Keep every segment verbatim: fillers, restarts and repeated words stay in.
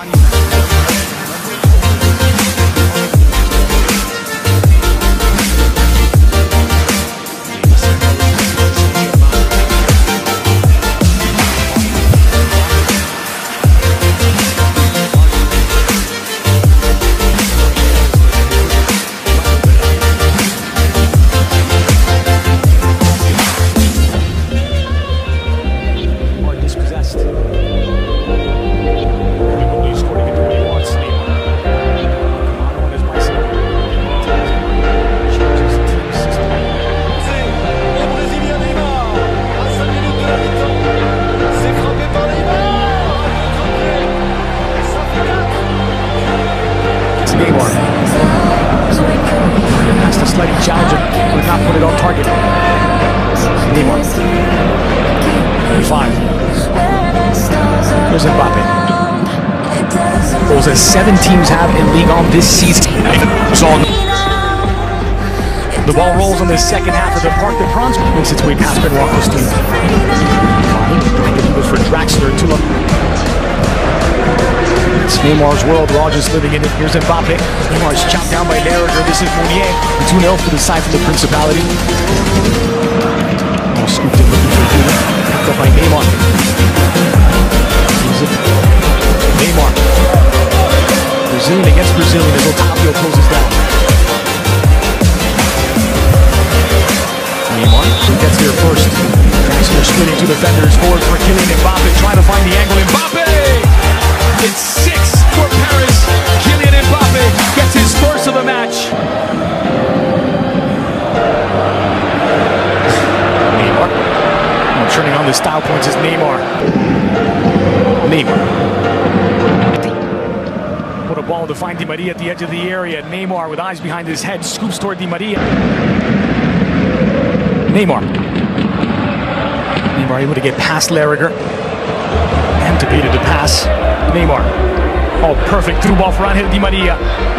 Neymar. Has to slightly challenge him, but not put it on target. Neymar. Five. Here's Mbappe. Goals as seven teams have in Ligue one this season. The ball rolls on the second half of the Parc des Princes. Makes its way past Ben Walker's team. I think he was for Draxler too. It's Neymar's world. We're all just living in it. Here's Mbappe. Neymar is chopped down by Leriger. This is Mounier. two nil for the side from the Principality. All scooped in looking for Judah. Picked up by Neymar. Neymar. Brazilian against Brazilian as Otavio closes down. Neymar gets there first. Draxler splitting two defenders forward for Kylian Mbappe. Trying to find the angle. Mbappe! It's six for Paris. Kylian Mbappe gets his first of the match. Neymar. Oh, turning on the style points is Neymar. Neymar. Put a ball to find Di Maria at the edge of the area. Neymar with eyes behind his head scoops toward Di Maria. Neymar. Neymar able to get past Leriger. And to beat it to pass. Neymar. Oh, perfect through ball for Angel Di Maria.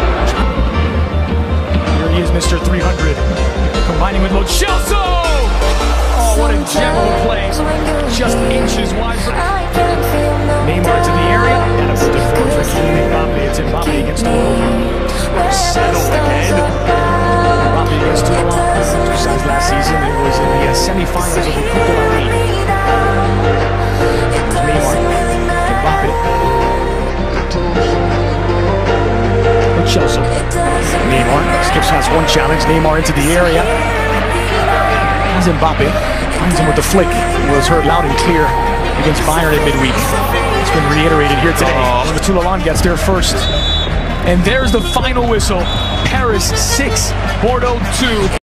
Here he is, Mister three hundred. Combining with Lo Celso! Oh, what a gem of a play. Just inches wide. For Neymar to the area. And a good forward for Kylian Mbappe. It's Mbappe against Toulon. Settle again. Mbappe against Toulon. Two sides last season. It was in the uh, semi-finals of the Coupe de la Ligue. Neymar. Mbappe. Chelsea. Neymar skips past one challenge. Neymar into the area. Here's Mbappe. Finds him with the flick. It was heard loud and clear against Bayern at midweek. It's been reiterated here today. Oh. The Toulon gets there first. And there's the final whistle. Paris six, Bordeaux two.